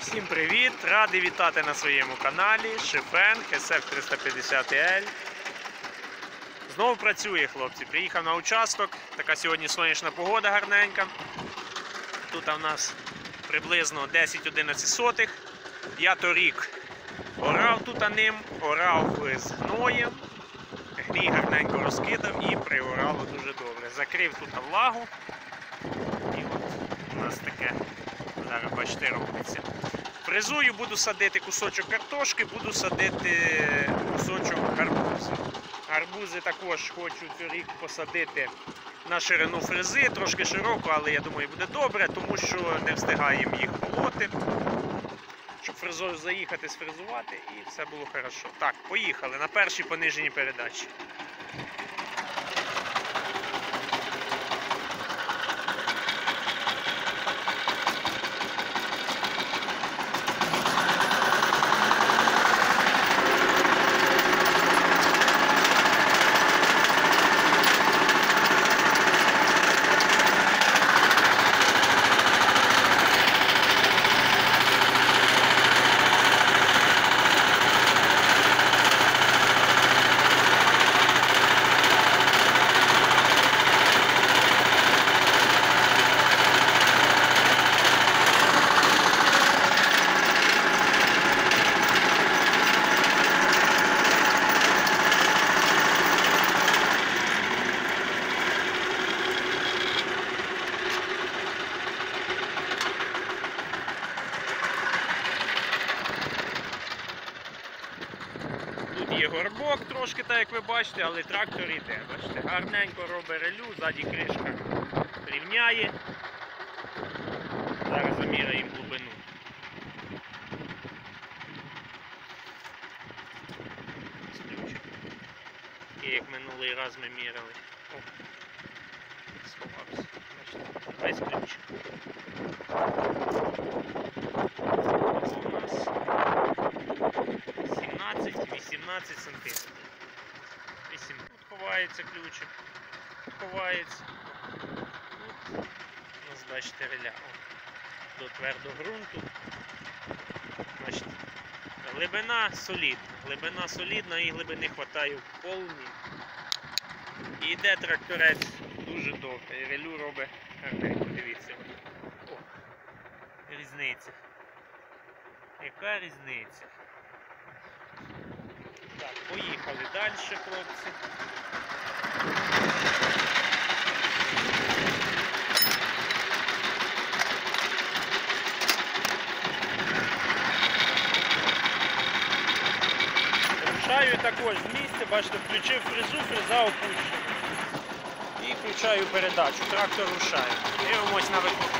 Всім привіт! Радий вітати на своєму каналі Шифенг SF350L. Знову працює, хлопці. Приїхав на участок. Така сьогодні сонячна погода гарненька. Тут у нас приблизно 10-11 сотих. Я торік орав тут ним, орав з гноєм. Грій гарненько розкидав і приорало дуже добре. Закрив тут влагу. І от у нас таке, зараз бачите, робиться. Фрезую, буду садити кусочок картошки, буду садити кусочок гарбузу. Гарбузи також хочу торік посадити на ширину фрези, трошки широко, але я думаю буде добре, тому що не встигаємо їх полоти. Щоб фрезою заїхати, сфрезувати і все було хорошо. Так, поїхали на першій пониженій передачі. Є горбок трошки, так як ви бачите, але трактор йде. Бачите, гарненько робить релю, ззаді кришка рівняє. Зараз заміряємо глибину. І як минулий раз ми міряли. О, сховався. Бачите, весь ключик. У нас 17-18 см. Тут ховається ключик, тут ховається. Тут у нас, бачите, реля. До твердого ґрунту. Бачите, глибина солідна і глибини вистачає в повні. І йде тракторець дуже добре. І релю робить гарненько, дивіться. О, різниця. Яка різниця? Так, поїхали далі, хлопці. Рушаю також з місця, бачите, включив фрезу, фреза опущена. І включаю передачу, трактор рушає. Дивимось на виконку.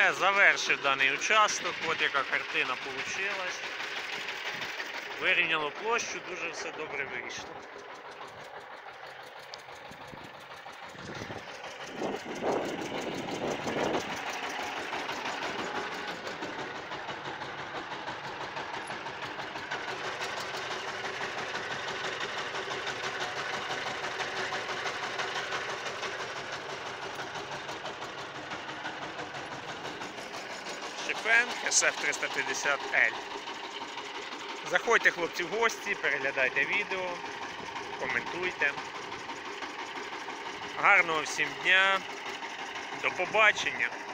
Вже завершив даний участок, от яка картина вийшла. Вирівняло площу, дуже все добре вийшло. Шифен SF350L. Заходьте, хлопці, в гості, переглядайте відео, коментуйте. Гарного всім дня, до побачення!